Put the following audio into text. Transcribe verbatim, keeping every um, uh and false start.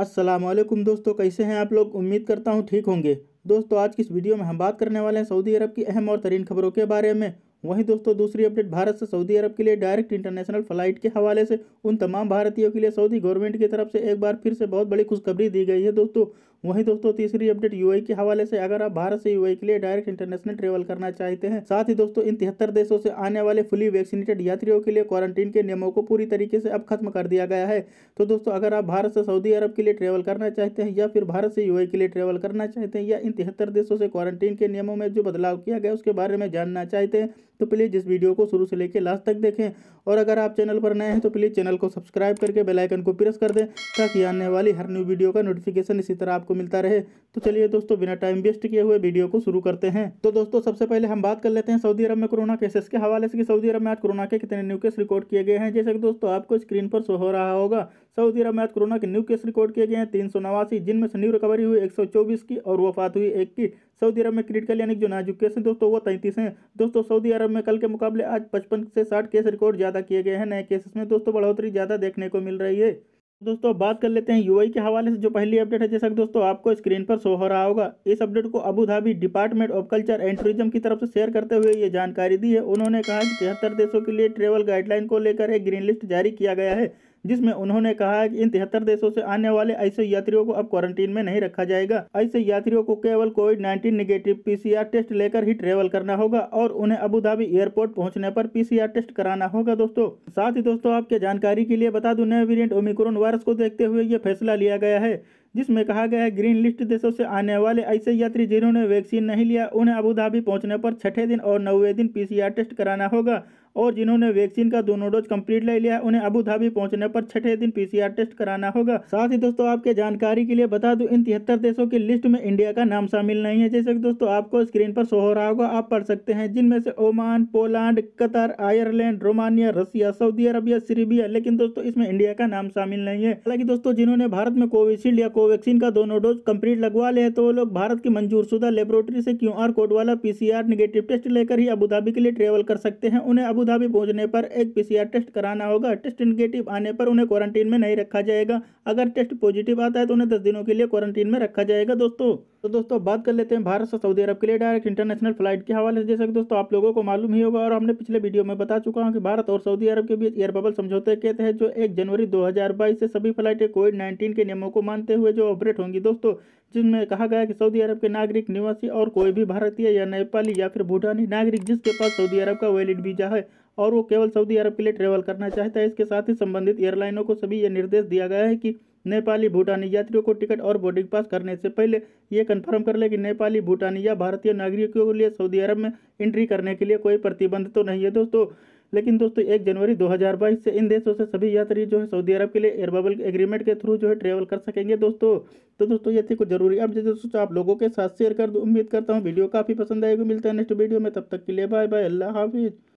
अस्सलामुअलैकुम दोस्तों, कैसे हैं आप लोग। उम्मीद करता हूं ठीक होंगे। दोस्तों आज की इस वीडियो में हम बात करने वाले हैं सऊदी अरब की अहम और तरीन खबरों के बारे में। वहीं दोस्तों दूसरी अपडेट, भारत से सऊदी अरब के लिए डायरेक्ट इंटरनेशनल फ्लाइट के हवाले से उन तमाम भारतीयों के लिए सऊदी गवर्नमेंट की तरफ से एक बार फिर से बहुत बड़ी खुशखबरी दी गई है दोस्तों। वहीं दोस्तों तीसरी अपडेट यूएई के हवाले से, अगर आप भारत से यूएई के लिए डायरेक्ट इंटरनेशनल ट्रेवल करना चाहते हैं, साथ ही दोस्तों इन तिहत्तर देशों से आने वाले फुली वैक्सीनेटेड यात्रियों के लिए क्वारंटीन के नियमों को पूरी तरीके से अब खत्म कर दिया गया है। तो दोस्तों अगर आप भारत से सऊदी अरब के लिए ट्रेवल करना चाहते हैं या फिर भारत से यूएई के लिए ट्रेवल करना चाहते हैं या इन तिहत्तर देशों से क्वारंटीन के नियमों में जो बदलाव किया गया उसके बारे में जानना चाहते हैं, तो प्लीज़ इस वीडियो को शुरू से लेकर लास्ट तक देखें। और अगर आप चैनल पर नए हैं तो प्लीज़ चैनल को सब्सक्राइब करके बेल आइकन को प्रेस कर दें ताकि आने वाली हर न्यू वीडियो का नोटिफिकेशन इसी तरह आपको मिलता रहे। तो चलिए दोस्तों बिना टाइम वेस्ट किए हुए वीडियो को शुरू करते हैं। तो दोस्तों सबसे पहले हम बात कर लेते हैं सऊदी अरब में कोरोना केसेस के हवाले से कि सऊदी अरब में आज कोरोना के कितने न्यू केस रिकॉर्ड किए गए हैं। जैसे कि दोस्तों आपको स्क्रीन पर शो हो रहा होगा, सऊदी अरब में आज कोरोना के न्यू केस रिकॉर्ड किए गए हैं तीन सौ नवासी, जिनमें से न्यू रिकवरी हुई एक सौ चौबीस की और वफात हुई एक की। सऊदी अरब में क्रिटिकल यानी जो नाजुक केस हैं दोस्तों वो तैंतीस हैं। दोस्तों सऊदी अरब में कल के मुकाबले आज पचपन से साठ केस रिकॉर्ड ज़्यादा किए गए हैं। नए केसेस में दोस्तों बढ़ोतरी ज़्यादा देखने को मिल रही है। दोस्तों अब बात कर लेते हैं यूएई के हवाले से जो पहली अपडेट है। जैसा कि दोस्तों आपको स्क्रीन पर शो हो रहा होगा, इस अपडेट को Abu Dhabi department of culture and tourism की तरफ से शेयर करते हुए ये जानकारी दी है। उन्होंने कहा कि तिहत्तर देशों के लिए ट्रेवल गाइडलाइन को लेकर एक ग्रीन लिस्ट जारी किया गया है, जिसमें उन्होंने कहा है कि इन तिहत्तर देशों से आने वाले ऐसे यात्रियों को अब क्वारंटीन में नहीं रखा जाएगा। ऐसे यात्रियों को केवल Covid nineteen negative PCR test लेकर ही ट्रेवल करना होगा और उन्हें अबू धाबी एयरपोर्ट पहुंचने पर पीसीआर टेस्ट कराना होगा। दोस्तों साथ ही दोस्तों आपके जानकारी के लिए बता दूं, नए वेरिएंट ओमिक्रॉन वायरस को देखते हुए यह फैसला लिया गया है, जिसमें कहा गया है ग्रीन लिस्ट देशों से आने वाले ऐसे यात्री जिन्होंने वैक्सीन नहीं लिया उन्हें अबू धाबी पहुंचने पर छठे दिन और नौवें दिन पीसीआर टेस्ट कराना होगा, और जिन्होंने वैक्सीन का दोनों डोज कंप्लीट ले लिया उन्हें अबू धाबी पहुंचने पर छठे दिन पीसीआर टेस्ट कराना होगा। साथ ही दोस्तों आपके जानकारी के लिए बता दूं, इन तिहत्तर देशों की लिस्ट में इंडिया का नाम शामिल नहीं है। जैसे कि दोस्तों आपको स्क्रीन पर शो हो रहा होगा, आप पढ़ सकते हैं, जिनमें से Oman, Poland, Qatar, Ireland, Romania, Russia, Saudi Arabia, Syria, लेकिन दोस्तों इसमें इंडिया का नाम शामिल नहीं है। हालांकि दोस्तों जिन्होंने भारत में कोविशील्ड या कोवैक्सीन का दोनों डोज कंप्लीट लगवा ले तो वो लोग भारत की मंजूर शुदा लेबोरेटरी से क्यूआर कोड वाला पीसीआर नेगेटिव टेस्ट लेकर ही अबू धाबी के लिए ट्रेवल कर सकते हैं। उन्हें अबू धाबी पहुंचने पर एक पीसीआर टेस्ट कराना होगा। टेस्ट नेगेटिव आने पर उन्हें क्वारंटीन में नहीं रखा जाएगा। अगर टेस्ट पॉजिटिव आता है तो उन्हें दस दिनों के लिए क्वारंटीन में रखा जाएगा। दोस्तों तो दोस्तों बात कर लेते हैं भारत से सऊदी अरब के लिए डायरेक्ट इंटरनेशनल फ्लाइट के हवाले से। जैसा कि दोस्तों आप लोगों को मालूम ही होगा और हमने पिछले वीडियो में बता चुका हूं कि भारत और सऊदी अरब के बीच एयर बबल समझौते के तहत जो एक जनवरी दो हज़ार बाईस से सभी फ्लाइटें कोविड नाइन्टीन के नियमों को मानते हुए जो ऑपरेट होंगी दोस्तों, जिसमें कहा गया है कि सऊदी अरब के नागरिक, निवासी और कोई भी भारतीय या नेपाली या फिर भूटानी नागरिक जिसके पास सऊदी अरब का वैलिड वीजा है और वो केवल सऊदी अरब के लिए ट्रेवल करना चाहता है, इसके साथ ही संबंधित एयरलाइनों को सभी ये निर्देश दिया गया है कि नेपाली भूटानी यात्रियों को टिकट और बोर्डिंग पास करने से पहले ये कंफर्म कर ले कि नेपाली, भूटानी या भारतीय नागरिकों के लिए सऊदी अरब में एंट्री करने के लिए कोई प्रतिबंध तो नहीं है दोस्तों। लेकिन दोस्तों एक जनवरी दो हज़ार बाईस से इन देशों से सभी यात्री जो है सऊदी अरब के लिए एयर बबल एग्रीमेंट के थ्रू जो है ट्रेवल कर सकेंगे दोस्तों। तो दोस्तों ये थी कुछ जरूरी अब दोस्तों आप लोगों के साथ शेयर कर दूं। उम्मीद करता हूँ वीडियो काफ़ी पसंद आएगी। मिलते हैं नेक्स्ट वीडियो में, तब तक के लिए बाय बाय, अल्लाह हाफिज़।